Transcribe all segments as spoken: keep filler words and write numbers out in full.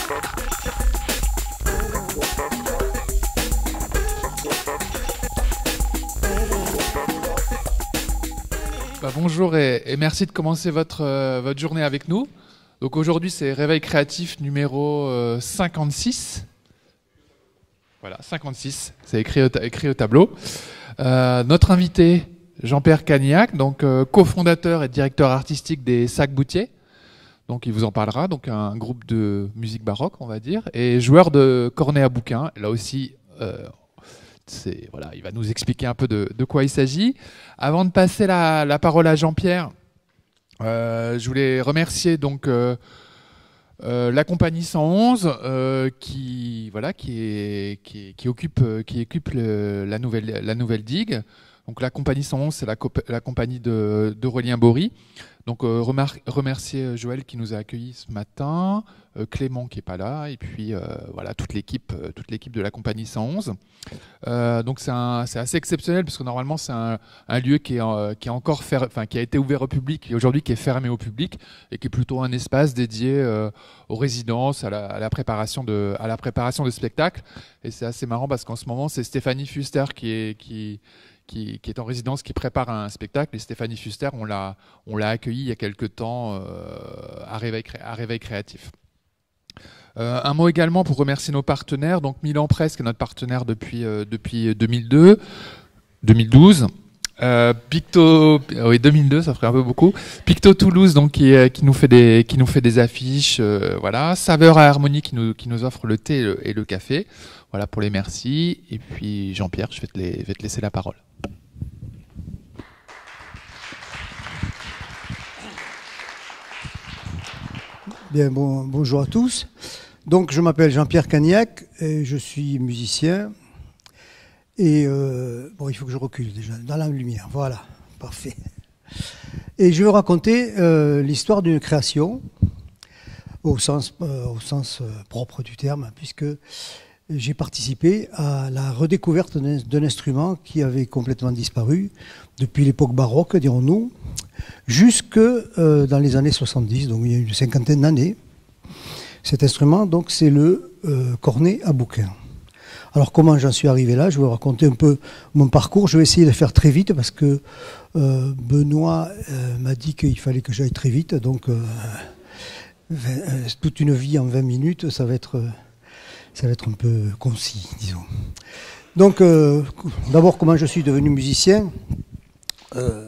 Bah, bonjour et, et merci de commencer votre, euh, votre journée avec nous. Donc aujourd'hui c'est Réveil créatif numéro euh, cinquante-six. Voilà, cinquante-six, c'est écrit au, écrit au tableau. Euh, notre invité, Jean-Pierre Cagnillac, donc euh, cofondateur et directeur artistique des Sacs Boutier. Donc il vous en parlera, donc un groupe de musique baroque on va dire, et joueur de cornet à bouquin, là aussi... Euh, C'est, voilà, il va nous expliquer un peu de, de quoi il s'agit. Avant de passer la, la parole à Jean-Pierre, euh, je voulais remercier donc euh, euh, la compagnie cent onze euh, qui, voilà, qui, est, qui, qui occupe, qui occupe le, la, nouvelle, la nouvelle digue. Donc la compagnie cent onze, c'est la, la compagnie de, d'Aurélien Bory. Donc euh, remercier Joël qui nous a accueillis ce matin, euh, Clément qui n'est pas là, et puis euh, voilà, toute l'équipe, euh, toute l'équipe de la compagnie cent onze. Euh, donc c'est, un, c'est assez exceptionnel parce que normalement c'est un, un lieu qui est, euh, qui est encore fer, enfin, qui a été ouvert au public et aujourd'hui qui est fermé au public et qui est plutôt un espace dédié euh, aux résidences, à la, à la préparation de, à la préparation de spectacles. Et c'est assez marrant parce qu'en ce moment c'est Stéphanie Fuster qui est qui Qui, qui est en résidence, qui prépare un spectacle. Et Stéphanie Fuster, on l'a, on l'a accueillie il y a quelques temps euh, à, Réveil, à Réveil Créatif. Euh, un mot également pour remercier nos partenaires. Donc Milan Presse, qui est notre partenaire depuis, euh, depuis deux mille deux, deux mille douze. Euh, Picto, oui deux mille deux, ça ferait un peu beaucoup. Picto Toulouse, donc qui, qui nous fait des, qui nous fait des affiches, euh, voilà. Saveur à Harmonie qui nous, qui nous offre le thé et le, et le café. Voilà pour les merci. Et puis Jean-Pierre, je vais te, les, vais te laisser la parole. Bien, bon, bonjour à tous. Donc, je m'appelle Jean-Pierre Cagnillac et je suis musicien. Et euh, bon, il faut que je recule déjà, dans la lumière. Voilà, parfait. Et je vais raconter euh, l'histoire d'une création, au sens, euh, au sens euh, propre du terme, puisque j'ai participé à la redécouverte d'un, d'un instrument qui avait complètement disparu depuis l'époque baroque, dirons-nous, jusque euh, dans les années soixante-dix, donc il y a une cinquantaine d'années. Cet instrument, donc, c'est le euh, cornet à bouquin. Alors, comment j'en suis arrivé là? Je vais vous raconter un peu mon parcours. Je vais essayer de faire très vite parce que euh, Benoît euh, m'a dit qu'il fallait que j'aille très vite. Donc, euh, vingt, euh, toute une vie en vingt minutes, ça va être, ça va être un peu concis, disons. Donc, euh, d'abord, comment je suis devenu musicien? euh,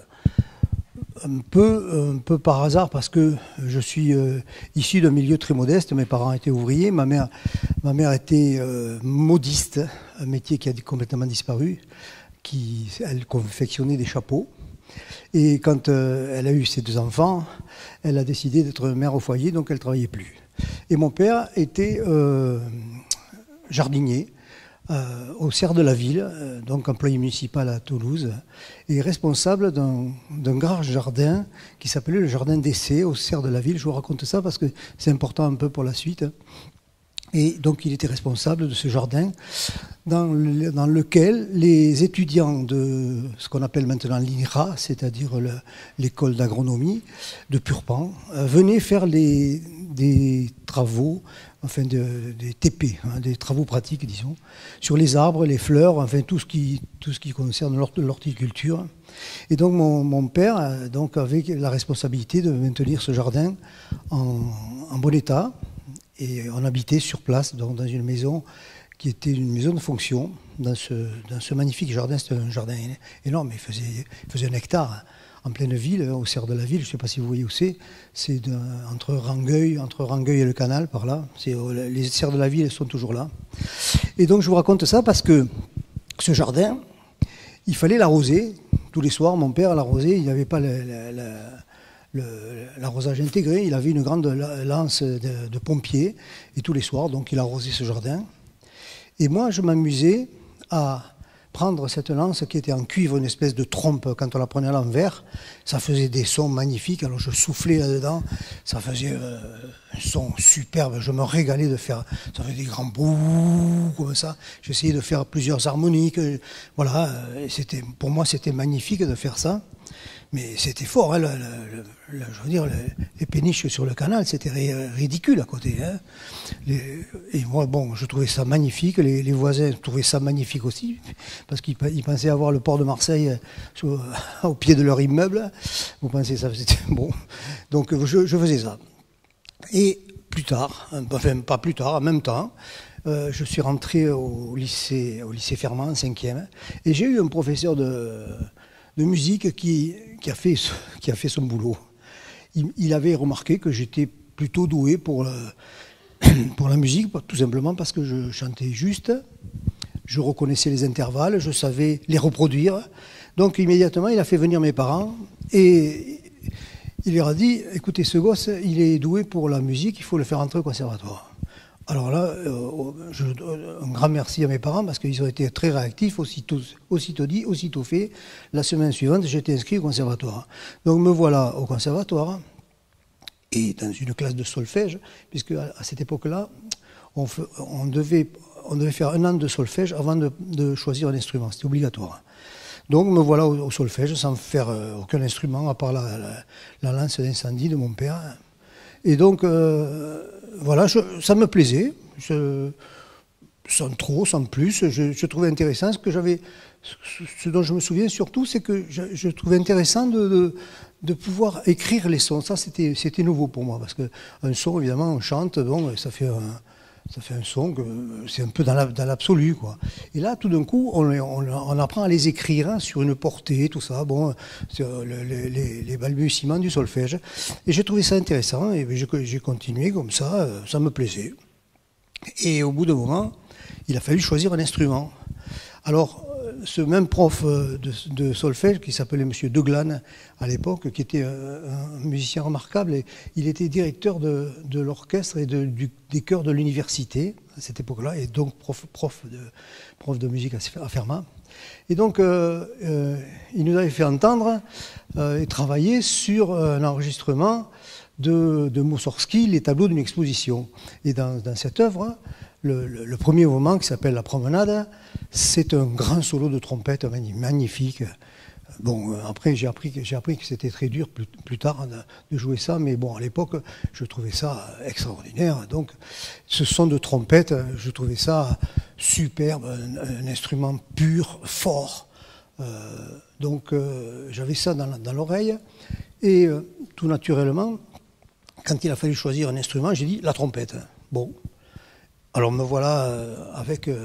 Un peu, un peu par hasard, parce que je suis euh, issu d'un milieu très modeste. Mes parents étaient ouvriers, ma mère, ma mère était euh, modiste, un métier qui a complètement disparu, qui, elle confectionnait des chapeaux. Et quand euh, elle a eu ses deux enfants, elle a décidé d'être mère au foyer, donc elle ne travaillait plus. Et mon père était euh, jardinier, Euh, au Cerf de la Ville, euh, donc employé municipal à Toulouse, et responsable d'un, d'un grand jardin qui s'appelait le jardin d'essai au Cerf de la Ville. Je vous raconte ça parce que c'est important un peu pour la suite. Et donc il était responsable de ce jardin dans, le, dans lequel les étudiants de ce qu'on appelle maintenant l'I N R A, c'est-à-dire le, l'école d'agronomie de Purpan, euh, venaient faire les, des travaux, enfin de, des T P, hein, des travaux pratiques, disons, sur les arbres, les fleurs, enfin tout ce qui, tout ce qui concerne l'hort, l'horticulture. Et donc mon, mon père euh, donc, avait la responsabilité de maintenir ce jardin en, en bon état. Et on habitait sur place, donc dans une maison qui était une maison de fonction, dans ce, dans ce magnifique jardin. C'était un jardin énorme, il faisait, il faisait un hectare, en pleine ville, au Cerf de la Ville. Je ne sais pas si vous voyez où c'est. C'est de, entre Rangueil, entre Rangueil et le canal, par là. C'est, les Cerfs de la Ville sont toujours là. Et donc je vous raconte ça parce que ce jardin, il fallait l'arroser. Tous les soirs, mon père l'arrosait. Il n'avait pas le, le, le, le, l'arrosage intégré. Il avait une grande lance de, de pompier. Et tous les soirs, donc, il arrosait ce jardin. Et moi, je m'amusais à prendre cette lance qui était en cuivre, une espèce de trompe, quand on la prenait à l'envers, ça faisait des sons magnifiques, alors je soufflais là-dedans, ça faisait euh, un son superbe, je me régalais de faire, ça faisait des grands bouh, comme ça, j'essayais de faire plusieurs harmoniques, voilà, et c'était, pour moi c'était magnifique de faire ça. mais c'était fort, hein, le, le, le, je veux dire, le, les péniches sur le canal, c'était ridicule à côté. Hein. Les, et moi, bon, je trouvais ça magnifique, les, les voisins trouvaient ça magnifique aussi, parce qu'ils pensaient avoir le port de Marseille sur, au pied de leur immeuble. Vous pensez ça, c'était bon. Donc je, je faisais ça. Et plus tard, enfin pas plus tard, en même temps, euh, je suis rentré au lycée, au lycée Fermat, en cinquième, et j'ai eu un professeur de... de musique qui, qui, a fait, qui a fait son boulot. Il, il avait remarqué que j'étais plutôt doué pour, le, pour la musique, tout simplement parce que je chantais juste, je reconnaissais les intervalles, je savais les reproduire. Donc immédiatement, il a fait venir mes parents et il leur a dit, écoutez, ce gosse, il est doué pour la musique, il faut le faire entrer au conservatoire. Alors là, euh, je, un grand merci à mes parents parce qu'ils ont été très réactifs, aussitôt, aussitôt dit, aussitôt fait. La semaine suivante, j'étais inscrit au conservatoire. Donc me voilà au conservatoire et dans une classe de solfège, puisque à, à cette époque-là, on, on, devait, on devait faire un an de solfège avant de, de choisir un instrument, c'était obligatoire. Donc me voilà au, au solfège sans faire euh, aucun instrument à part la, la, la lance d'incendie de mon père. Et donc, euh, voilà, je, ça me plaisait, je, sans trop, sans plus, je, je trouvais intéressant. Ce, que j'avais, ce, ce dont je me souviens surtout, c'est que je, je trouvais intéressant de, de, de pouvoir écrire les sons. Ça, c'était, c'était nouveau pour moi, parce qu'un son, évidemment, on chante, donc ça fait un, ça fait un son, que c'est un peu dans, la, dans l'absolu, quoi. Et là, tout d'un coup, on, on, on apprend à les écrire hein, sur une portée, tout ça, bon, sur le, les, les balbutiements du solfège. Et j'ai trouvé ça intéressant, et j'ai continué comme ça, ça me plaisait. Et au bout d'un moment, il a fallu choisir un instrument. Alors, ce même prof de, de solfège, qui s'appelait M. Deglan à l'époque, qui était un, un musicien remarquable, et il était directeur de, de l'orchestre et de, du, des chœurs de l'université à cette époque-là, et donc prof, prof, de, prof de musique à Fermat. Et donc, euh, euh, il nous avait fait entendre euh, et travailler sur un enregistrement de, de Mussorgsky, les tableaux d'une exposition. Et dans, dans cette œuvre, Le, le, le premier moment qui s'appelle La Promenade, c'est un grand solo de trompette magnifique. Bon, après j'ai appris, j'ai appris que c'était très dur plus, plus tard de, de jouer ça, mais bon, à l'époque, je trouvais ça extraordinaire. Donc, ce son de trompette, je trouvais ça superbe, un, un instrument pur, fort. Euh, donc, euh, j'avais ça dans, dans l'oreille. Et euh, tout naturellement, quand il a fallu choisir un instrument, j'ai dit la trompette. Bon. Alors me voilà euh, avec euh,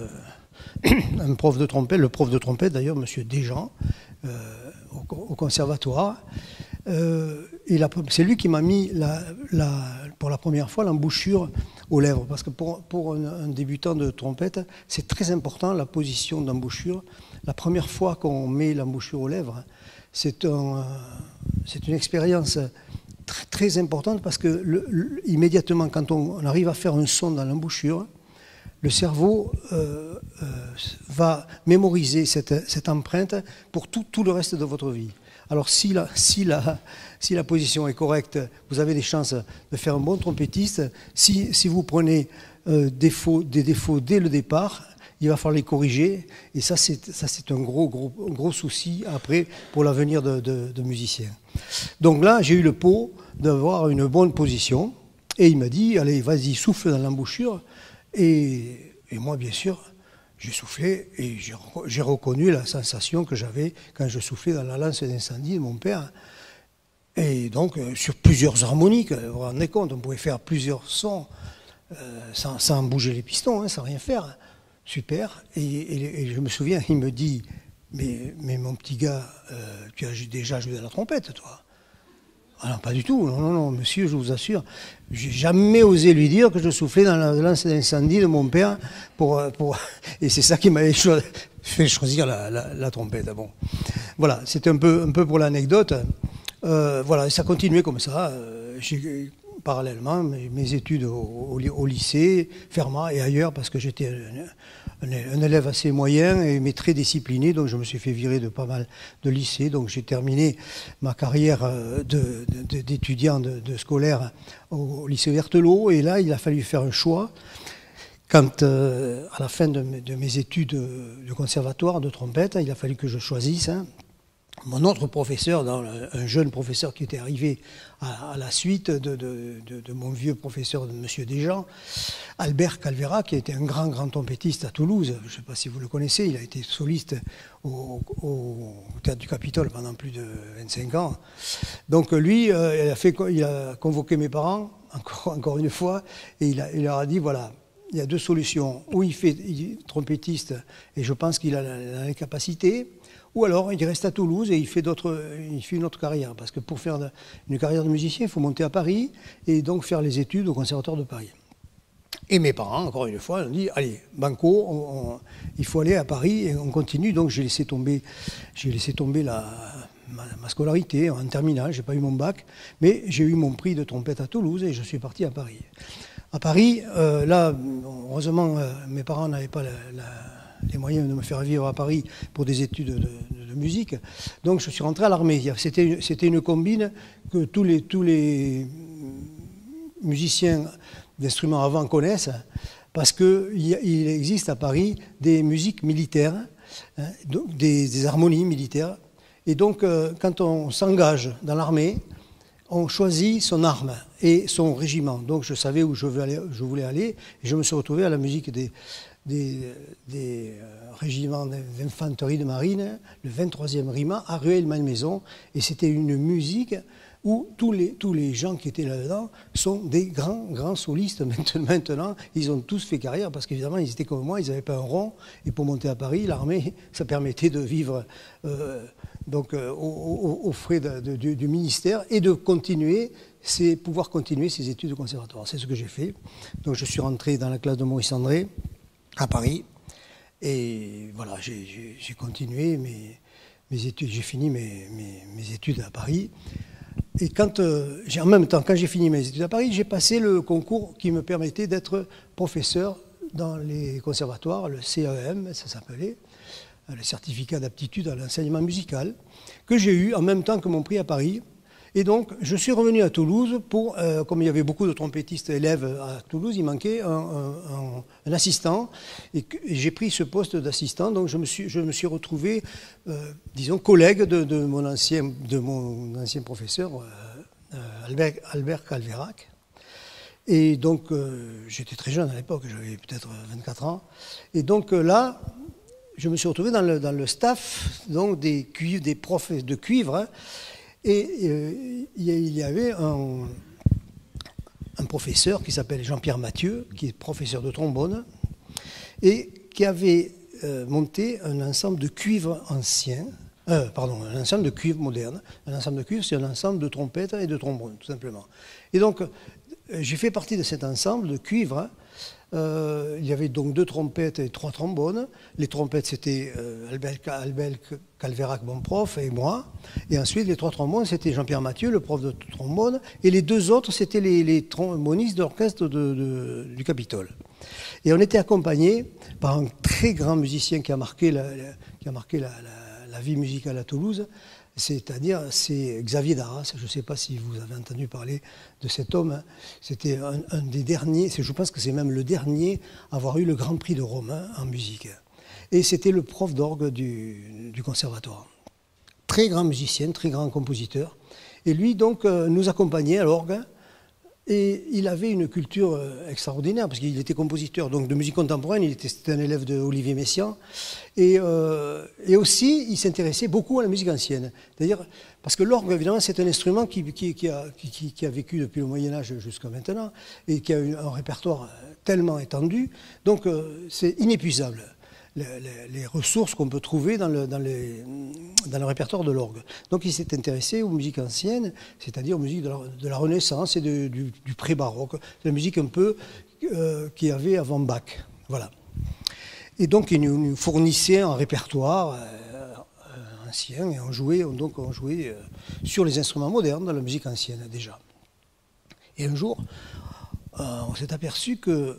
un prof de trompette, le prof de trompette d'ailleurs, M. Desjean, euh, au, au conservatoire. Euh, et c'est lui qui m'a mis la, la, pour la première fois l'embouchure aux lèvres. Parce que pour, pour un, un débutant de trompette, c'est très important la position d'embouchure. La première fois qu'on met l'embouchure aux lèvres, c'est un, c'est une expérience très, très importante parce que le, le, immédiatement, quand on, on arrive à faire un son dans l'embouchure, le cerveau euh, euh, va mémoriser cette, cette empreinte pour tout, tout le reste de votre vie. Alors si la, si, la, si la position est correcte, vous avez des chances de faire un bon trompettiste. Si, si vous prenez euh, défaut, des défauts dès le départ, il va falloir les corriger. Et ça, c'est un gros, gros, gros souci après pour l'avenir de, de, de musicien. Donc là, j'ai eu le pot d'avoir une bonne position. Et il m'a dit, allez, vas-y, souffle dans l'embouchure. Et, et moi, bien sûr, j'ai soufflé et j'ai reconnu la sensation que j'avais quand je soufflais dans la lance d'incendie de mon père. Et donc, euh, sur plusieurs harmoniques, vous vous rendez compte, on pouvait faire plusieurs sons euh, sans, sans bouger les pistons, hein, sans rien faire. Super. Et, et, et je me souviens, il me dit, mais, mais mon petit gars, euh, tu as déjà joué à la trompette, toi? Ah non, pas du tout. Non, non, non, monsieur, je vous assure. J'ai jamais osé lui dire que je soufflais dans la lance d'incendie de mon père. Pour, pour... Et c'est ça qui m'avait cho... fait choisir la, la, la trompette. Bon. Voilà, c'était un peu, un peu pour l'anecdote. Euh, voilà, ça continuait comme ça. Euh, j'ai parallèlement mes, mes études au, au, au lycée, Fermat et ailleurs, parce que j'étais un, un, un élève assez moyen, et, mais très discipliné, donc je me suis fait virer de pas mal de lycées. Donc j'ai terminé ma carrière d'étudiant de, de, de, de scolaire au, au lycée Vertelot, et là il a fallu faire un choix. Quand, euh, à la fin de mes, de mes études de conservatoire de trompette, il a fallu que je choisisse. Hein. mon autre professeur, dans le, un jeune professeur qui était arrivé à, à la suite de, de, de, de mon vieux professeur, de M. Desjans, Albert Calvera, qui était un grand, grand trompettiste à Toulouse. Je ne sais pas si vous le connaissez, il a été soliste au, au, au Théâtre du Capitole pendant plus de vingt-cinq ans. Donc lui, euh, il, a fait, il a convoqué mes parents, encore, encore une fois, et il, a, il leur a dit, voilà, il y a deux solutions. Ou il fait il est trompettiste, et je pense qu'il a la, la capacité, ou alors il reste à Toulouse et il fait, il fait une autre carrière. Parce que pour faire une carrière de musicien, il faut monter à Paris et donc faire les études au Conservatoire de Paris. Et mes parents, encore une fois, ont dit, allez, banco, on, on, il faut aller à Paris et on continue. Donc j'ai laissé tomber, j'ai laissé tomber la, ma, ma scolarité en terminale, je n'ai pas eu mon bac, mais j'ai eu mon prix de trompette à Toulouse et je suis parti à Paris. À Paris, euh, là, heureusement, euh, mes parents n'avaient pas la, la les moyens de me faire vivre à Paris pour des études de, de, de musique. Donc je suis rentré à l'armée. C'était, c'était une combine que tous les, tous les musiciens d'instruments avant connaissent, parce qu'il il existe à Paris des musiques militaires, hein, des, des harmonies militaires. Et donc euh, quand on s'engage dans l'armée, on choisit son arme et son régiment. Donc je savais où je voulais aller, je voulais aller et je me suis retrouvé à la musique des... des, des régiments d'infanterie de marine, le vingt-troisième riment, à Rueil-Malmaison. Et c'était une musique où tous les, tous les gens qui étaient là-dedans sont des grands, grands solistes maintenant. Ils ont tous fait carrière parce qu'évidemment, ils étaient comme moi, ils n'avaient pas un rond. Et pour monter à Paris, l'armée, ça permettait de vivre euh, donc, euh, aux, aux frais de, de, du, du ministère et de continuer, c'est pouvoir continuer ses études de conservatoire. C'est ce que j'ai fait. Donc je suis rentré dans la classe de Maurice André à Paris. Et voilà, j'ai, j'ai continué mes, mes études, j'ai fini mes, mes, mes études à Paris. Et quand, euh, j'ai, en même temps, quand j'ai fini mes études à Paris, j'ai passé le concours qui me permettait d'être professeur dans les conservatoires, le C E M, ça s'appelait, le certificat d'aptitude à l'enseignement musical, que j'ai eu en même temps que mon prix à Paris. Et donc, je suis revenu à Toulouse pour, euh, comme il y avait beaucoup de trompettistes élèves à Toulouse, il manquait un, un, un assistant. Et, et j'ai pris ce poste d'assistant, donc je me suis, je me suis retrouvé, euh, disons, collègue de, de, mon, ancien, de mon ancien professeur, euh, Albert, Albert Calverac. Et donc, euh, j'étais très jeune à l'époque, j'avais peut-être vingt-quatre ans. Et donc euh, là, je me suis retrouvé dans le, dans le staff donc, des, cuivres, des profs de cuivre, hein. Et euh, il y avait un, un professeur qui s'appelle Jean-Pierre Mathieu, qui est professeur de trombone, et qui avait euh, monté un ensemble de cuivres anciens, euh, pardon, un ensemble de cuivres modernes. Un ensemble de cuivres, c'est un ensemble de trompettes et de trombones, tout simplement. Et donc, euh, j'ai fait partie de cet ensemble de cuivres. Hein. Euh, il y avait donc deux trompettes et trois trombones. Les trompettes, c'était euh, Albert, Albert Calverac, mon prof, et moi. Et ensuite, les trois trombones, c'était Jean-Pierre Mathieu, le prof de trombone. Et les deux autres, c'était les, les trombonistes de l'orchestre de, de, du Capitole. Et on était accompagnés par un très grand musicien qui a marqué la, la, qui a marqué la, la, la vie musicale à Toulouse. C'est-à-dire, c'est Xavier Darras. Je ne sais pas si vous avez entendu parler de cet homme. C'était un, un des derniers, je pense que c'est même le dernier à avoir eu le Grand Prix de Rome hein, en musique. Et c'était le prof d'orgue du, du conservatoire. Très grand musicien, très grand compositeur. Et lui, donc, euh, nous accompagnait à l'orgue. Et il avait une culture extraordinaire, parce qu'il était compositeur donc de musique contemporaine, il était c'était un élève de Olivier Messiaen, et, euh, et aussi il s'intéressait beaucoup à la musique ancienne. C'est-à-dire, parce que l'orgue, évidemment, c'est un instrument qui, qui, qui, a, qui, qui a vécu depuis le Moyen-Âge jusqu'à maintenant, et qui a un répertoire tellement étendu, donc euh, c'est inépuisable. Les, les, les ressources qu'on peut trouver dans le, dans, les, dans le répertoire de l'orgue. Donc il s'est intéressé aux musiques anciennes, c'est-à-dire aux musiques de la, de la Renaissance et de, du, du pré-baroque, de la musique un peu euh, qu'il y avait avant Bach. Voilà. Et donc il nous, nous fournissait un répertoire euh, euh, ancien, et on jouait, on, donc, on jouait euh, sur les instruments modernes de la musique ancienne déjà. Et un jour, euh, on s'est aperçu que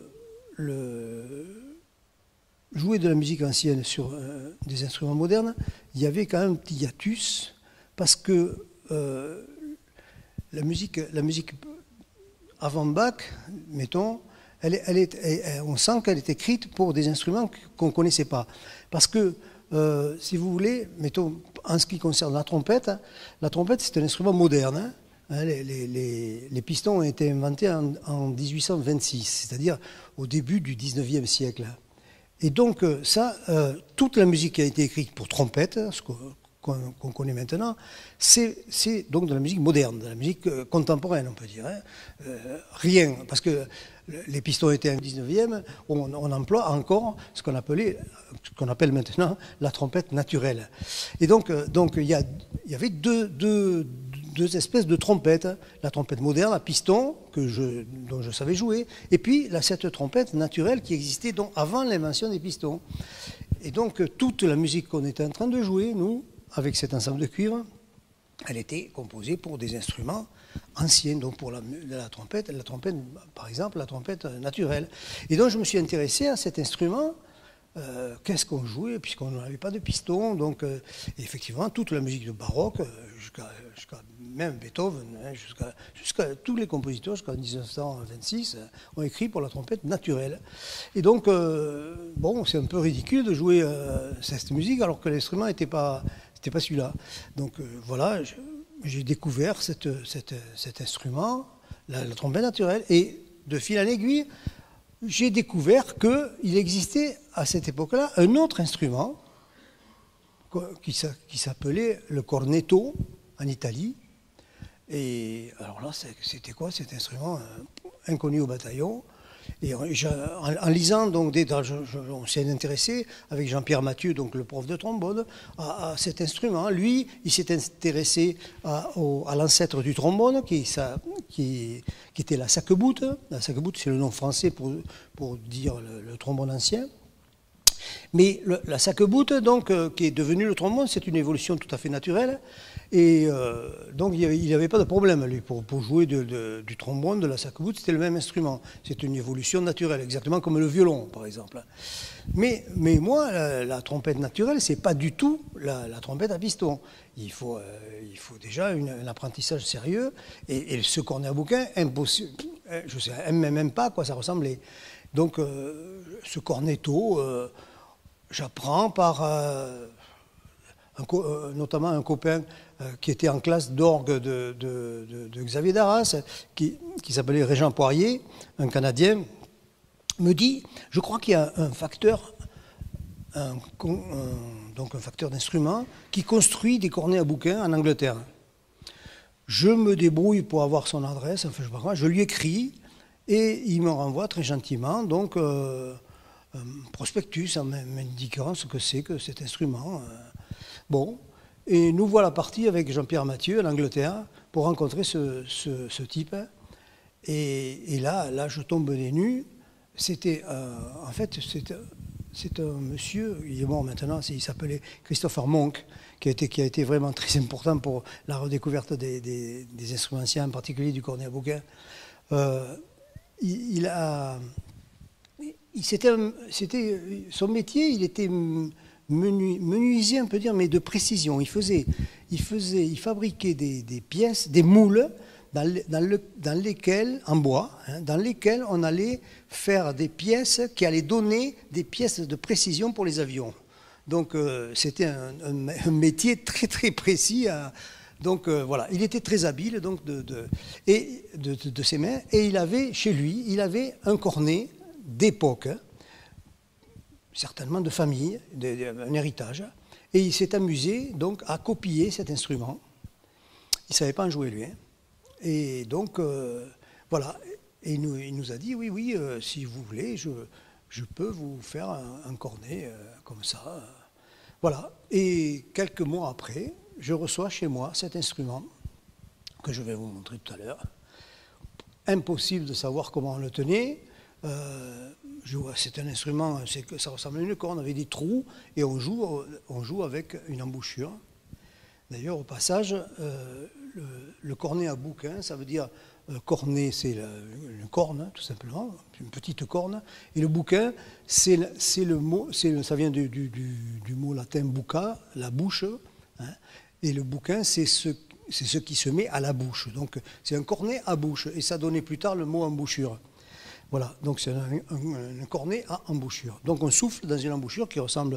le... jouer de la musique ancienne sur euh, des instruments modernes, il y avait quand même un petit hiatus, parce que euh, la, musique, la musique avant Bach, mettons, elle, elle est, elle, on sent qu'elle est écrite pour des instruments qu'on ne connaissait pas. Parce que euh, si vous voulez, mettons, en ce qui concerne la trompette, la trompette c'est un instrument moderne. Hein, les, les, les, les pistons ont été inventés en, en mille huit cent vingt-six, c'est-à-dire au début du dix-neuvième siècle. Et donc ça, euh, toute la musique qui a été écrite pour trompette, ce qu'on qu'on connaît maintenant, c'est donc de la musique moderne, de la musique euh, contemporaine, on peut dire. Hein. Euh, rien, parce que les pistons étaient en dix-neuvième, on, on emploie encore ce qu'on appelait, ce qu'on appelle maintenant la trompette naturelle. Et donc, euh, donc il, y a, il y avait deux, deux, deux espèces de trompettes, la trompette moderne à piston, que je, dont je savais jouer, et puis la, cette trompette naturelle qui existait donc avant l'invention des pistons. Et donc toute la musique qu'on était en train de jouer, nous, avec cet ensemble de cuivre, elle était composée pour des instruments anciens, donc pour la, la trompette, la trompette, par exemple, la trompette naturelle. Et donc je me suis intéressé à cet instrument, euh, qu'est-ce qu'on jouait, puisqu'on n'avait pas de piston, donc euh, effectivement toute la musique de baroque, jusqu'à jusqu'à même Beethoven, hein, jusqu'à jusqu'à tous les compositeurs jusqu'en mille neuf cent vingt-six ont écrit pour la trompette naturelle. Et donc, euh, bon, c'est un peu ridicule de jouer euh, cette musique alors que l'instrument n'était pas... C'était pas celui-là. Donc euh, voilà, j'ai découvert cette, cette, cet instrument, la, la trompette naturelle, et de fil en aiguille, j'ai découvert qu'il existait à cette époque-là un autre instrument qui s'appelait le cornetto en Italie. Et alors là, c'était quoi cet instrument euh, inconnu au bataillon? Et en, en lisant, donc, des, je, je, on s'est intéressé avec Jean-Pierre Mathieu, donc le prof de trombone, à, à cet instrument. Lui, il s'est intéressé à, à l'ancêtre du trombone, qui, ça, qui, qui était la sac-boute. La sac-boute, c'est le nom français pour, pour dire le, le trombone ancien. Mais le, la sac-boute, donc, euh, qui est devenu le trombone, c'est une évolution tout à fait naturelle. Et euh, donc, il n'y avait pas de problème, lui, pour, pour jouer de, de, du trombone, de la sac-boute, c'était le même instrument. C'est une évolution naturelle, exactement comme le violon, par exemple. Mais, mais moi, la, la trompette naturelle, c'est pas du tout la, la trompette à piston. Il faut, euh, il faut déjà une, un apprentissage sérieux. Et, et ce cornet à bouquin, impossible. Je ne sais même pas à quoi ça ressemblait. Donc, euh, ce cornetto, euh, j'apprends par... Euh, Un euh, notamment un copain euh, qui était en classe d'orgue de, de, de, de Xavier Darras, qui, qui s'appelait Régent Poirier, un Canadien, me dit, je crois qu'il y a un facteur, un, un, donc un facteur d'instrument, qui construit des cornets à bouquin en Angleterre. Je me débrouille pour avoir son adresse, enfin je sais pas quoi, je lui écris, et il me renvoie très gentiment, donc euh, un prospectus en m'indiquant ce que c'est que cet instrument. Euh, Bon, et nous voilà partis avec Jean-Pierre Mathieu en Angleterre pour rencontrer ce, ce, ce type. Et, et là, là, je tombe des nues. C'était, euh, en fait, c'est un monsieur, il est mort maintenant, il s'appelait Christopher Monk, qui a, été, qui a été vraiment très important pour la redécouverte des, des, des instruments anciens, en particulier du cornet à bouquin. Euh, il, il a, il, c'était, c'était, son métier, il était... Menu, menuisier, on peut dire, mais de précision. Il faisait, il faisait, il fabriquait des, des pièces, des moules dans, le, dans, le, dans lesquels, en bois, hein, dans lesquels on allait faire des pièces qui allaient donner des pièces de précision pour les avions. Donc euh, c'était un, un, un métier très très précis. À, donc euh, voilà, il était très habile donc de, de, et de, de, de ses mains. Et il avait chez lui, il avait un cornet d'époque. Hein, certainement de famille, de, de, un héritage, et il s'est amusé donc à copier cet instrument. Il ne savait pas en jouer lui, hein. Et donc euh, voilà, et il nous, il nous a dit oui, oui, euh, si vous voulez, je, je peux vous faire un, un cornet euh, comme ça. Euh, voilà, et quelques mois après, je reçois chez moi cet instrument que je vais vous montrer tout à l'heure. Impossible de savoir comment on le tenait. Euh, c'est un instrument, que ça ressemble à une corne avec des trous et on joue, on joue avec une embouchure. D'ailleurs, au passage, euh, le, le cornet à bouquin, ça veut dire euh, cornet, c'est une corne, tout simplement, une petite corne, et le bouquin, c'est le mot, le, ça vient du, du, du, du mot latin bucca, la bouche, hein, et le bouquin, c'est ce, ce qui se met à la bouche. Donc, c'est un cornet à bouche, et ça donnait plus tard le mot embouchure. Voilà, donc c'est un, un, un cornet à embouchure. Donc on souffle dans une embouchure qui ressemble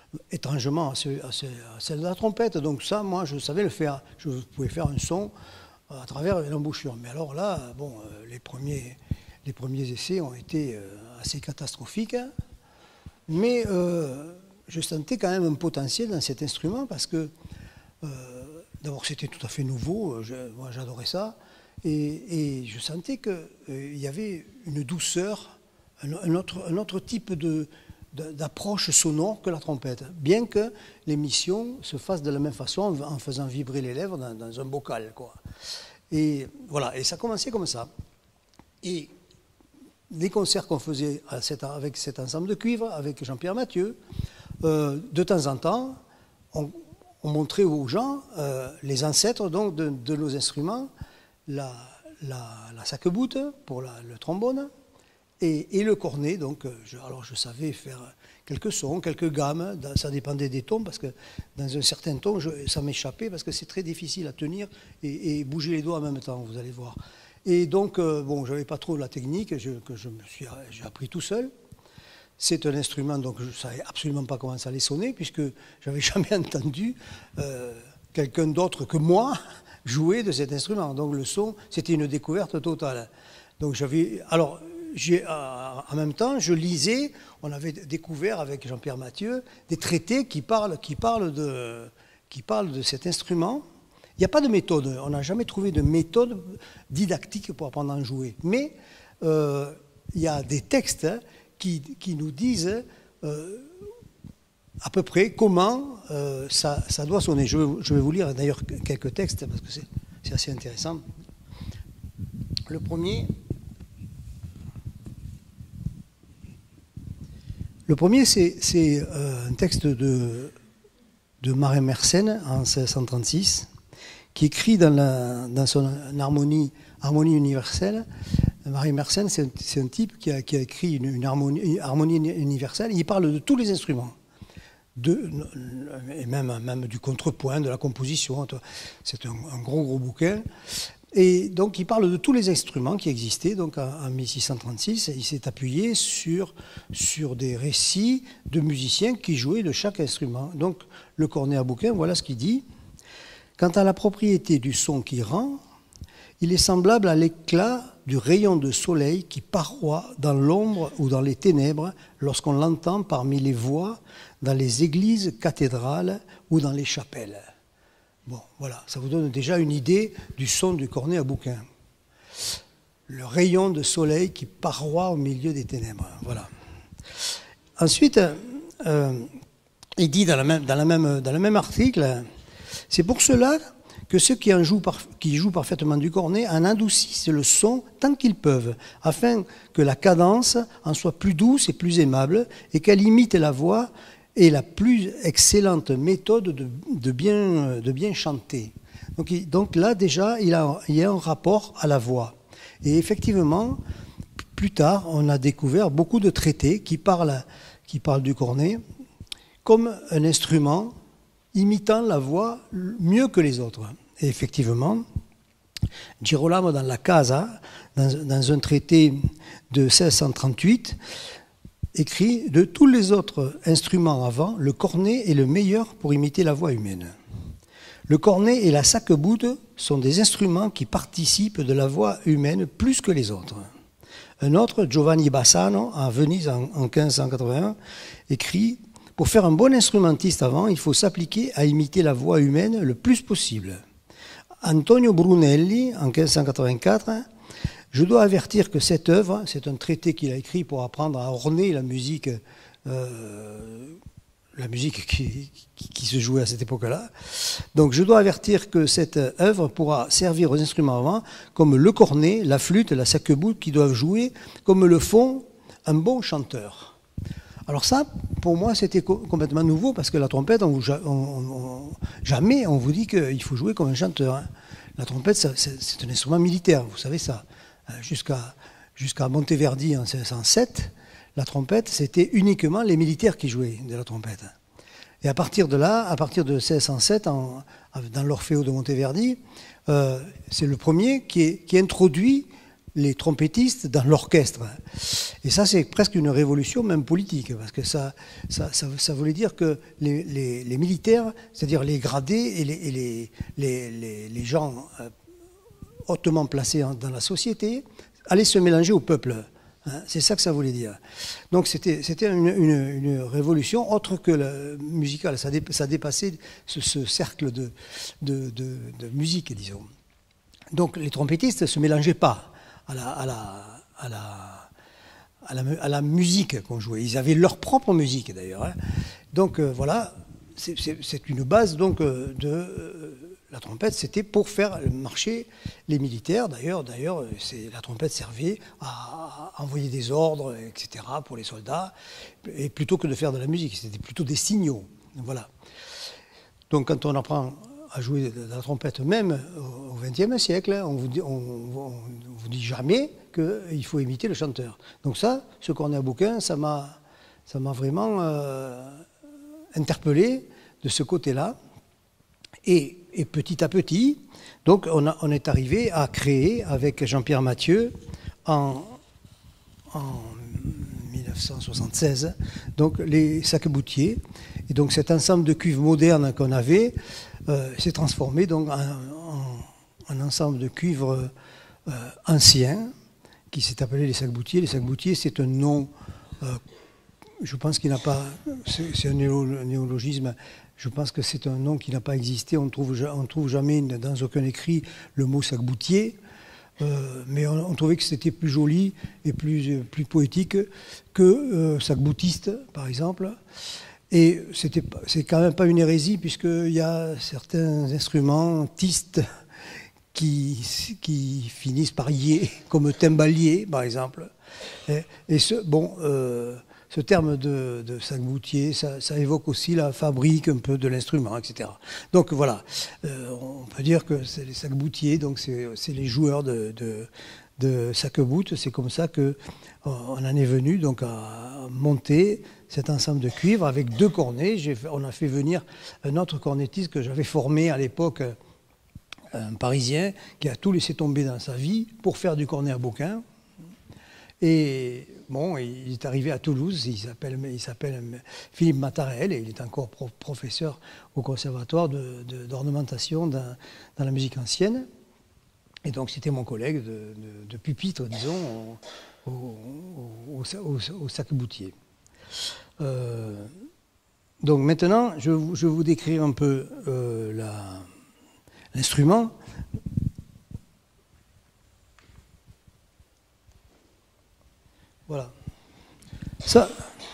étrangement à, ce, à, ce, à celle de la trompette. Donc ça, moi, je savais le faire. Je pouvais faire un son à travers une embouchure. Mais alors là, bon, les premiers, les premiers essais ont été assez catastrophiques. Mais euh, je sentais quand même un potentiel dans cet instrument parce que, euh, d'abord, c'était tout à fait nouveau. Je, moi, j'adorais ça. Et, et je sentais qu'il euh, y avait une douceur, un, un, autre, un autre type de, de, d'approche sonore que la trompette, bien que l'émission se fasse de la même façon en faisant vibrer les lèvres dans, dans un bocal, quoi. Et voilà, et ça commençait comme ça. Et les concerts qu'on faisait à cet, avec cet ensemble de cuivre, avec Jean-Pierre Mathieu, euh, de temps en temps, on, on montrait aux gens euh, les ancêtres donc, de, de nos instruments, La, la, la sac-boute pour la, le trombone et, et le cornet. Donc, je, alors je savais faire quelques sons, quelques gammes, ça dépendait des tons, parce que dans un certain ton, je, ça m'échappait, parce que c'est très difficile à tenir et, et bouger les doigts en même temps, vous allez voir. Et donc, euh, bon, je n'avais pas trop la technique, je, que je me suis, j'ai appris tout seul. C'est un instrument, donc je ne savais absolument pas comment ça allait sonner, puisque je n'avais jamais entendu euh, quelqu'un d'autre que moi jouer de cet instrument. Donc le son, c'était une découverte totale. Donc j'avais, alors, j'ai, en même temps, je lisais, on avait découvert avec Jean-Pierre Mathieu des traités qui parlent, qui parlent, de, qui parlent de cet instrument. Il n'y a pas de méthode, on n'a jamais trouvé de méthode didactique pour apprendre à en jouer. Mais euh, il y a des textes qui, qui nous disent euh, à peu près comment euh, ça, ça doit sonner. Je vais, je vais vous lire d'ailleurs quelques textes parce que c'est, c'est assez intéressant. Le premier, le premier c'est, c'est euh, un texte de, de Marin Mersenne en seize cent trente-six qui écrit dans, la, dans son harmonie, harmonie universelle. Marin Mersenne, c'est un, c'est un type qui a, qui a écrit une, une, harmonie, une harmonie universelle. Il parle de tous les instruments. De, et même, même du contrepoint, de la composition. C'est un, un gros, gros bouquin. Et donc, il parle de tous les instruments qui existaient. Donc, en, en mille six cent trente-six, il s'est appuyé sur, sur des récits de musiciens qui jouaient de chaque instrument. Donc, le cornet à bouquin, voilà ce qu'il dit. Quant à la propriété du son qui rend, il est semblable à l'éclat du rayon de soleil qui paroie dans l'ombre ou dans les ténèbres lorsqu'on l'entend parmi les voix dans les églises cathédrales ou dans les chapelles. Bon, voilà, ça vous donne déjà une idée du son du cornet à bouquin. Le rayon de soleil qui paroie au milieu des ténèbres, voilà. Ensuite, euh, il dit dans, la même, dans, la même, dans le même article, c'est pour cela que ceux qui, en jouent, par, qui jouent parfaitement du cornet en adoucissent le son tant qu'ils peuvent, afin que la cadence en soit plus douce et plus aimable, et qu'elle imite la voix et la plus excellente méthode de, de, bien, de bien chanter. Donc, il, donc là, déjà, il, a, il y a un rapport à la voix. Et effectivement, plus tard, on a découvert beaucoup de traités qui parlent, qui parlent du cornet comme un instrument imitant la voix mieux que les autres. Et effectivement, Girolamo dans la Casa, dans, dans un traité de seize cent trente-huit, écrit « De tous les autres instruments avant, le cornet est le meilleur pour imiter la voix humaine. Le cornet et la sac-boute sont des instruments qui participent de la voix humaine plus que les autres. » Un autre, Giovanni Bassano, à Venise en, en quinze cent quatre-vingt-un, écrit « Pour faire un bon instrumentiste avant, il faut s'appliquer à imiter la voix humaine le plus possible. » Antonio Brunelli, en quinze cent quatre-vingt-quatre, « Je dois avertir que cette œuvre, c'est un traité qu'il a écrit pour apprendre à orner la musique, euh, la musique qui, qui, qui se jouait à cette époque-là. Donc je dois avertir que cette œuvre pourra servir aux instruments avant, comme le cornet, la flûte, la sac-boute, qui doivent jouer comme le font un bon chanteur. » Alors ça, pour moi, c'était complètement nouveau, parce que la trompette, on vous, on, on, jamais on vous dit qu'il faut jouer comme un chanteur. Hein. La trompette, ça, c'est, c'est un instrument militaire, vous savez ça. Jusqu'à, jusqu'à Monteverdi en seize cent sept, la trompette, c'était uniquement les militaires qui jouaient de la trompette. Et à partir de là, à partir de seize cent sept, en, dans l'Orfeo de Monteverdi, euh, c'est le premier qui, est, qui introduit les trompettistes dans l'orchestre. Et ça, c'est presque une révolution, même politique, parce que ça, ça, ça, ça voulait dire que les, les, les militaires, c'est-à-dire les gradés et les, et les, les, les, les gens euh, hautement placés en, dans la société, allaient se mélanger au peuple. Hein, c'est ça que ça voulait dire. Donc c'était une, une, une révolution autre que la musicale. Ça, dé, ça dépassait ce, ce cercle de, de, de, de musique, disons. Donc les trompettistes ne se mélangeaient pas à la, à la, à la, à la, à la musique qu'on jouait. Ils avaient leur propre musique d'ailleurs. Hein. Donc euh, voilà, c'est une base donc, euh, de... Euh, la trompette, c'était pour faire marcher les militaires. D'ailleurs, d'ailleurs, la trompette servait à, à envoyer des ordres, et cetera, pour les soldats, et plutôt que de faire de la musique, c'était plutôt des signaux. Voilà. Donc, quand on apprend à jouer de la trompette, même au vingtième siècle, on vous dit, on, on, on vous dit jamais qu'il faut imiter le chanteur. Donc ça, ce cornet à bouquin, ça m'a, ça m'a vraiment euh, interpellé de ce côté-là. Et, et petit à petit, donc on, a, on est arrivé à créer avec Jean-Pierre Mathieu en, en mille neuf cent soixante-seize donc les sacs-boutiers. Et donc cet ensemble de cuivres modernes qu'on avait euh, s'est transformé donc en, en, en ensemble de cuivres euh, anciens qui s'est appelé les sacs-boutiers. Les sacs-boutiers, c'est un nom, euh, je pense qu'il n'a pas, c'est un néologisme. Je pense que c'est un nom qui n'a pas existé. On ne trouve, on trouve jamais dans aucun écrit le mot sac-boutier. Euh, mais on, on trouvait que c'était plus joli et plus, plus poétique que euh, sac-boutiste, par exemple. Et c'est quand même pas une hérésie, puisqu'il y a certains instrumentistes qui, qui finissent par yé, comme timbalier, par exemple. Et, et ce, bon... Euh, Ce terme de, de sac-boutier, ça, ça évoque aussi la fabrique un peu de l'instrument, et cetera. Donc voilà, euh, on peut dire que c'est les sac-boutiers, donc c'est les joueurs de, de, de sac-bout. C'est comme ça qu'on en est venu donc à monter cet ensemble de cuivre avec deux cornets. On a fait venir un autre cornettiste que j'avais formé à l'époque, un Parisien, qui a tout laissé tomber dans sa vie pour faire du cornet à bouquin. Et bon, il est arrivé à Toulouse, il s'appelle il s'appelle Philippe Matarel, et il est encore pro professeur au conservatoire d'ornementation de, de, dans, dans la musique ancienne. Et donc c'était mon collègue de, de, de pupitre, disons, au, au, au, au, au sac-boutier. Euh, donc maintenant, je, je vais vous décrire un peu euh, l'instrument. Voilà. Ça,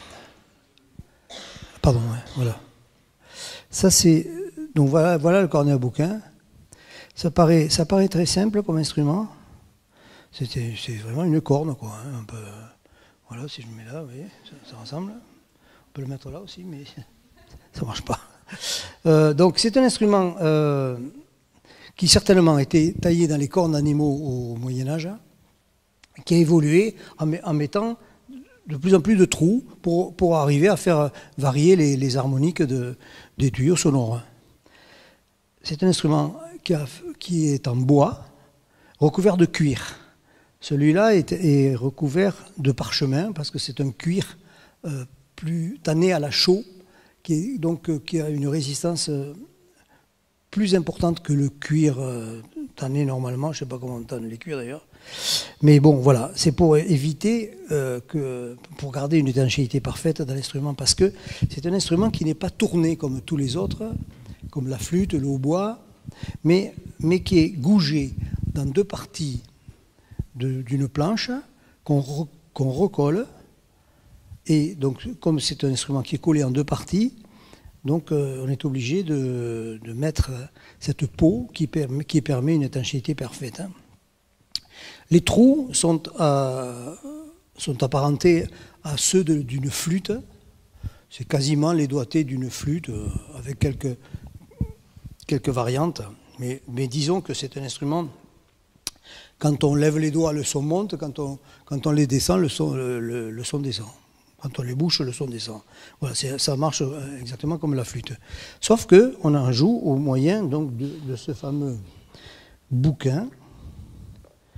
pardon, ouais, voilà. Ça c'est, donc voilà, voilà le cornet à bouquin. Ça paraît, ça paraît très simple comme instrument. C'est vraiment une corne, quoi. Hein, un peu, voilà, si je le mets là, vous voyez, ça, ça ressemble. On peut le mettre là aussi, mais ça ne marche pas. Euh, donc c'est un instrument euh, qui certainement a été taillé dans les cornes d'animaux au Moyen-Âge, qui a évolué en, en mettant de plus en plus de trous pour, pour arriver à faire varier les, les harmoniques de, des tuyaux sonores. C'est un instrument qui, a, qui est en bois, recouvert de cuir. Celui-là est, est recouvert de parchemin, parce que c'est un cuir euh, plus tanné à la chaux, qui, est, donc, euh, qui a une résistance euh, plus importante que le cuir euh, tanné normalement. Je ne sais pas comment on tanne les cuirs d'ailleurs. Mais bon, voilà, c'est pour éviter, euh, que, pour garder une étanchéité parfaite dans l'instrument, parce que c'est un instrument qui n'est pas tourné comme tous les autres, comme la flûte, le hautbois, mais, mais qui est gougé dans deux parties d'une planche qu'on re, qu'on recolle. Et donc, comme c'est un instrument qui est collé en deux parties, donc euh, on est obligé de, de mettre cette peau qui permet, qui permet une étanchéité parfaite. Hein. Les trous sont, euh, sont apparentés à ceux d'une flûte. C'est quasiment les doigtés d'une flûte, euh, avec quelques, quelques variantes. Mais, mais disons que c'est un instrument, quand on lève les doigts, le son monte, quand on, quand on les descend, le son, le, le, le son descend. Quand on les bouche, le son descend. Voilà, ça marche exactement comme la flûte. Sauf qu'on en joue au moyen donc, de, de ce fameux bouquin.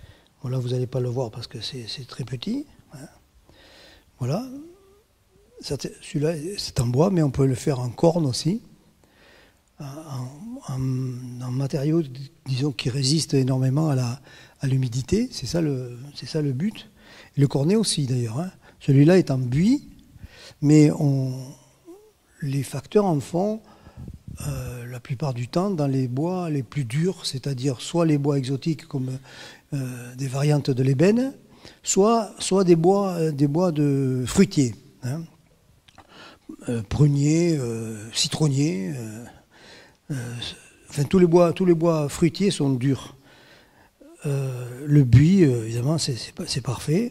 Bon, là, vous n'allez pas le voir parce que c'est très petit. Hein. Voilà. Celui-là, c'est en bois, mais on peut le faire en corne aussi. En, en, en matériaux, disons, qui résistent énormément à l'humidité. C'est ça, ça le but. Et le cornet aussi, d'ailleurs. Hein. Celui-là est en buis, mais on, les facteurs en font euh, la plupart du temps dans les bois les plus durs, c'est-à-dire soit les bois exotiques comme euh, des variantes de l'ébène, soit, soit des, bois, euh, des bois de fruitiers. Hein. Euh, pruniers, euh, citronniers, euh, euh, enfin tous les bois, tous les bois fruitiers sont durs. Euh, le buis, euh, évidemment, c'est parfait.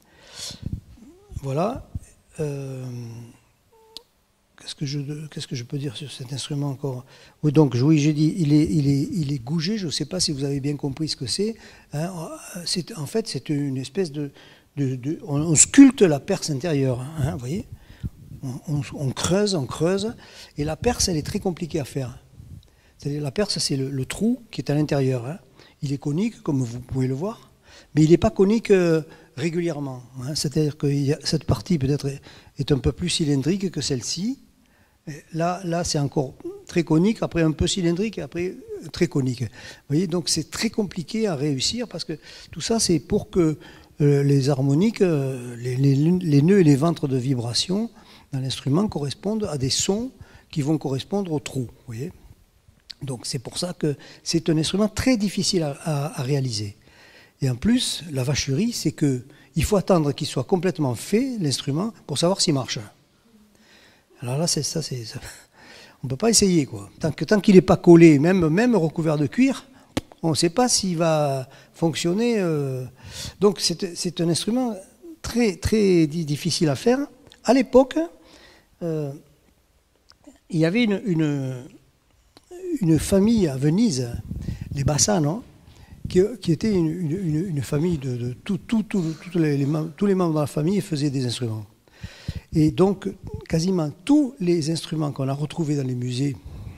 Voilà. Euh, Qu'est-ce que je, qu'est-ce que je peux dire sur cet instrument encore? Oui, donc, oui, j'ai dit, il est, il est, il est gougé. Je ne sais pas si vous avez bien compris ce que c'est. Hein, en fait, c'est une espèce de, de, de on, on sculpte la perce intérieure. Hein, vous voyez, on, on, on creuse, on creuse, et la perce, elle est très compliquée à faire. C'est-à-dire, la perce, c'est le, le trou qui est à l'intérieur. Hein. Il est conique, comme vous pouvez le voir, mais il n'est pas conique euh, régulièrement. Hein. C'est-à-dire que cette partie peut-être est, est un peu plus cylindrique que celle-ci. Là, là c'est encore très conique, après un peu cylindrique, et après très conique. Vous voyez, donc c'est très compliqué à réussir parce que tout ça, c'est pour que euh, les harmoniques, euh, les, les, les nœuds et les ventres de vibration dans l'instrument correspondent à des sons qui vont correspondre au trou. Vous voyez, donc c'est pour ça que c'est un instrument très difficile à, à, à réaliser. Et en plus, la vacherie, c'est qu'il faut attendre qu'il soit complètement fait, l'instrument, pour savoir s'il marche. Alors là, c'est ça, c'est ça. On ne peut pas essayer, quoi. Tant que tant qu'il n'est pas collé, même, même recouvert de cuir, on ne sait pas s'il va fonctionner. Euh... Donc c'est un instrument très, très difficile à faire. À l'époque, euh, il y avait une, une, une famille à Venise, les Bassano, qui, qui était une, une, une famille de, de tout, tout, tout, tout les, les, tous les membres de la famille faisaient des instruments. Et donc, quasiment tous les instruments qu'on a retrouvés dans les musées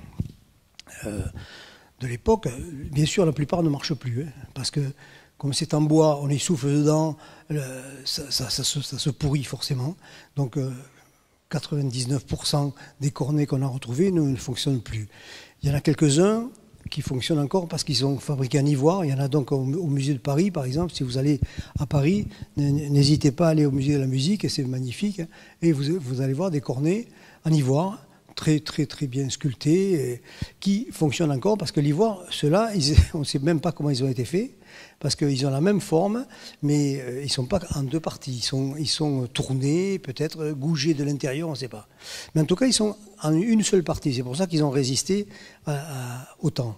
euh, de l'époque, bien sûr, la plupart ne marchent plus. Hein, parce que, comme c'est en bois, on essouffle dedans, le, ça, ça, ça, ça, ça se pourrit forcément. Donc, euh, quatre-vingt-dix-neuf pour cent des cornets qu'on a retrouvés ne, ne fonctionnent plus. Il y en a quelques-uns qui fonctionnent encore parce qu'ils sont fabriqués en ivoire. Il y en a donc au, au musée de Paris, par exemple. Si vous allez à Paris, n'hésitez pas à aller au musée de la musique, c'est magnifique. Et vous, vous allez voir des cornets en ivoire, très très très bien sculptés, et qui fonctionnent encore parce que l'ivoire, ceux-là, on ne sait même pas comment ils ont été faits, parce qu'ils ont la même forme, mais ils ne sont pas en deux parties. Ils sont, ils sont tournés, peut-être gougés de l'intérieur, on ne sait pas. Mais en tout cas, ils sont en une seule partie. C'est pour ça qu'ils ont résisté à, à, au temps.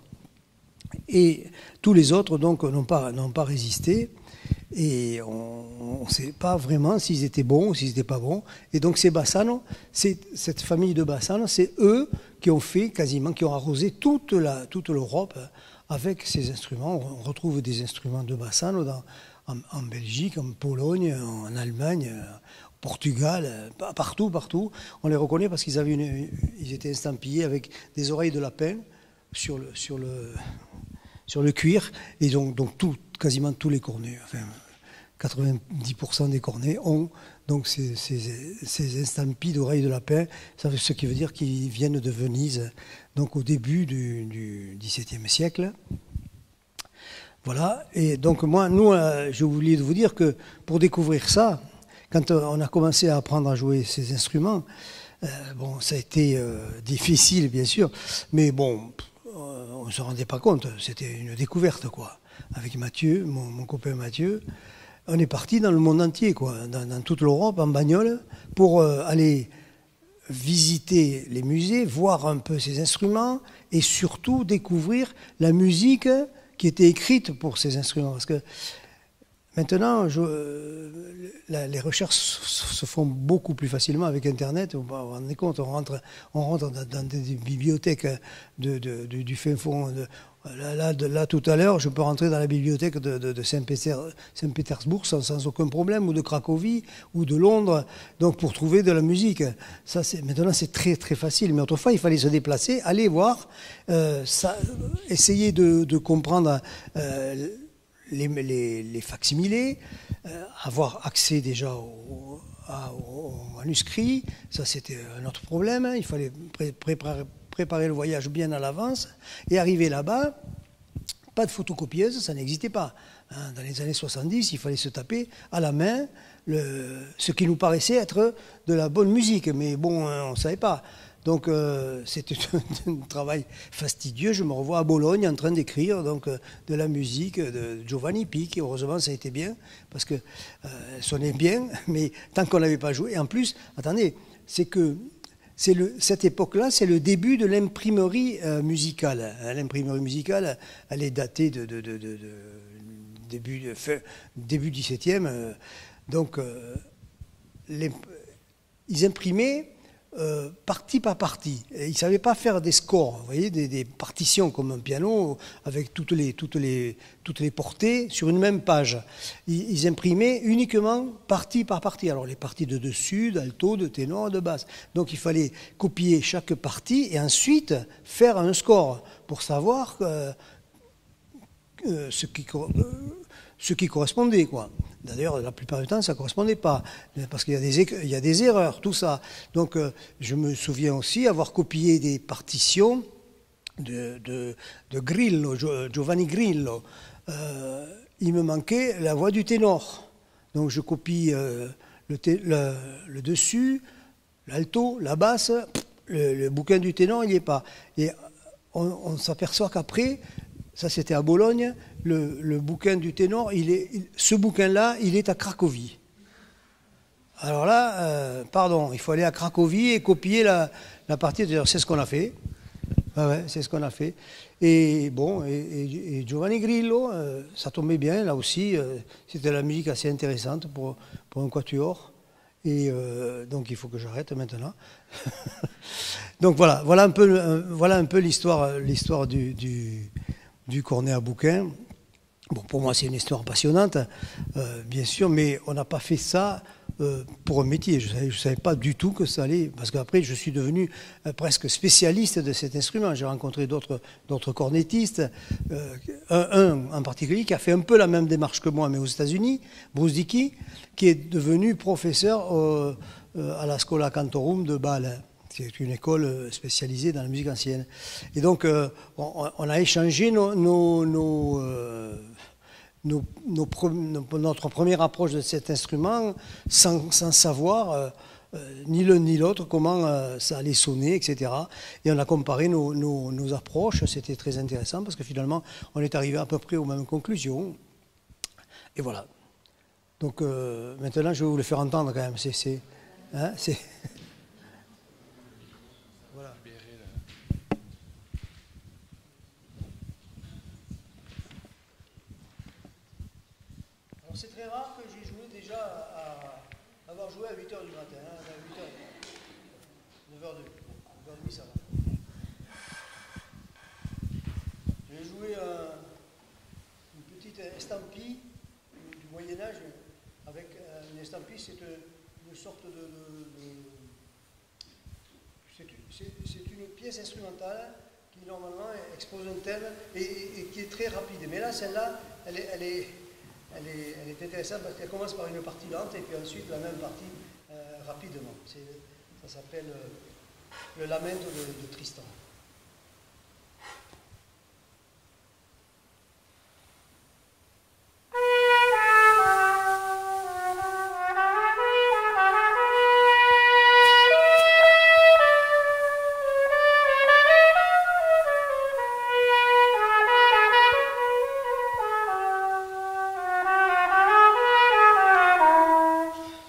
Et tous les autres, donc, n'ont pas, n'ont pas résisté. Et on ne sait pas vraiment s'ils étaient bons ou s'ils n'étaient pas bons. Et donc, ces Bassano, cette famille de Bassano, c'est eux qui ont fait quasiment, qui ont arrosé toute la, toute l'Europe avec ces instruments. On retrouve des instruments de Bassano dans, en, en Belgique, en Pologne, en Allemagne, au Portugal, partout, partout. On les reconnaît parce qu'ils avaient une, ils étaient estampillés avec des oreilles de lapin sur le, sur le, sur le cuir. Et donc, donc tout, quasiment tous les cornets, enfin quatre-vingt-dix pour cent des cornets ont donc ces, ces, ces estampilles d'oreilles de lapin, ce qui veut dire qu'ils viennent de Venise, donc au début du, du dix-septième siècle. Voilà, et donc moi, nous, je voulais vous dire que pour découvrir ça, quand on a commencé à apprendre à jouer ces instruments, euh, bon, ça a été euh, difficile, bien sûr, mais bon, on ne se rendait pas compte, c'était une découverte, quoi. Avec Mathieu, mon, mon copain Mathieu, on est parti dans le monde entier, quoi, dans, dans toute l'Europe, en bagnole, pour euh, aller visiter les musées, voir un peu ces instruments et surtout découvrir la musique qui était écrite pour ces instruments. Parce que maintenant, je, euh, la, les recherches se font beaucoup plus facilement avec Internet. Vous vous rendez compte, on rentre, on rentre dans, dans des bibliothèques de, de, de, du fin fond. De, Là, là, de, là, tout à l'heure, je peux rentrer dans la bibliothèque de, de, de Saint-Pétersbourg sans, sans aucun problème, ou de Cracovie, ou de Londres, donc pour trouver de la musique. Ça, maintenant, c'est très très facile. Mais autrefois, il fallait se déplacer, aller voir, euh, ça, essayer de, de comprendre euh, les, les, les facsimilés, euh, avoir accès déjà au, à, au manuscrit, ça c'était un autre problème, hein. Il fallait pré préparer, préparer le voyage bien à l'avance, et arriver là-bas, pas de photocopieuse, ça n'existait pas. Hein. Dans les années soixante-dix, il fallait se taper à la main le, ce qui nous paraissait être de la bonne musique, mais bon, on ne savait pas. Donc euh, c'était un travail fastidieux. Je me revois à Bologne en train d'écrire donc euh, de la musique de Giovanni Pic. Et heureusement, ça a été bien parce que euh, elle sonnait bien, mais tant qu'on n'avait pas joué. Et en plus, attendez, c'est que c'est le, cette époque-là, c'est le début de l'imprimerie euh, musicale. L'imprimerie musicale, elle est datée de, de, de, de, de début, de, fin, début dix-septième. Euh, donc, euh, les, ils imprimaient. Euh, partie par partie. Et ils ne savaient pas faire des scores, vous voyez, des, des partitions comme un piano avec toutes les, toutes, les, toutes les portées sur une même page. Ils, ils imprimaient uniquement partie par partie. Alors les parties de dessus, d'alto, de ténor, de basse. Donc il fallait copier chaque partie et ensuite faire un score pour savoir euh, euh, ce qui... Euh, ce qui correspondait, quoi. D'ailleurs, la plupart du temps, ça ne correspondait pas, parce qu'il y a des, il y a des erreurs, tout ça. Donc, euh, je me souviens aussi avoir copié des partitions de, de, de Grillo, Giovanni Grillo. Euh, il me manquait la voix du ténor. Donc, je copie euh, le, le, le dessus, l'alto, la basse, le, le bouquin du ténor, il n'y est pas. Et on, on s'aperçoit qu'après, ça c'était à Bologne, le, le bouquin du ténor, il est, il, ce bouquin-là, il est à Cracovie. Alors là, euh, pardon, il faut aller à Cracovie et copier la, la partie. C'est ce qu'on a fait. Ah ouais, c'est ce qu'on a fait. Et bon, et, et, et Giovanni Grillo, euh, ça tombait bien, là aussi, euh, c'était de la musique assez intéressante pour, pour un quatuor. Et euh, donc il faut que j'arrête maintenant. Donc voilà, voilà un peu, euh, voilà un peu l'histoire, l'histoire du, du du cornet à bouquin. Bon, pour moi, c'est une histoire passionnante, euh, bien sûr, mais on n'a pas fait ça euh, pour un métier. Je ne savais, je savais pas du tout que ça allait, parce qu'après, je suis devenu euh, presque spécialiste de cet instrument. J'ai rencontré d'autres d'autres cornettistes, euh, un, un en particulier qui a fait un peu la même démarche que moi, mais aux États-Unis, Bruce Dickey, qui est devenu professeur euh, euh, à la Schola Cantorum de Bâle. C'est une école spécialisée dans la musique ancienne. Et donc, euh, on, on a échangé nos, nos, nos, euh, nos, nos, nos, notre première approche de cet instrument sans, sans savoir euh, euh, ni l'un ni l'autre comment euh, ça allait sonner, et cetera. Et on a comparé nos, nos, nos approches. C'était très intéressant parce que finalement, on est arrivé à peu près aux mêmes conclusions. Et voilà. Donc, euh, maintenant, je vais vous le faire entendre quand même. C'est... c'est, hein, c'est c'est très rare que j'ai joué déjà à, à avoir joué à huit heures du matin, hein, à huit heures, neuf heures trente, neuf heures trente ça va. J'ai joué à une petite estampille du Moyen-Âge, avec une estampille, c'est une sorte de... de, de c'est une pièce instrumentale qui normalement expose un thème et, et, et qui est très rapide. Mais là, celle-là, elle est... Elle est Elle est, elle est intéressante parce qu'elle commence par une partie lente et puis ensuite la même partie euh, rapidement. Ça s'appelle euh, le lamento de, de Tristan.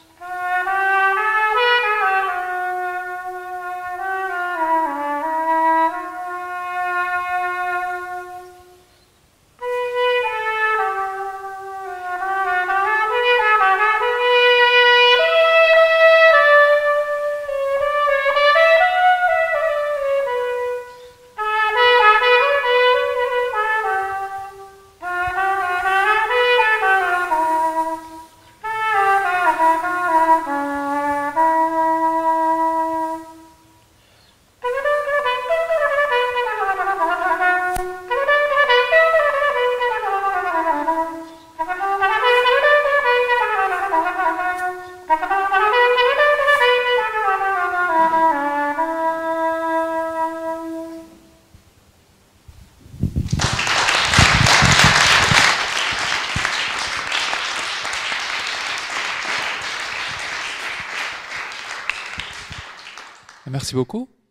Thank you. Merci beaucoup.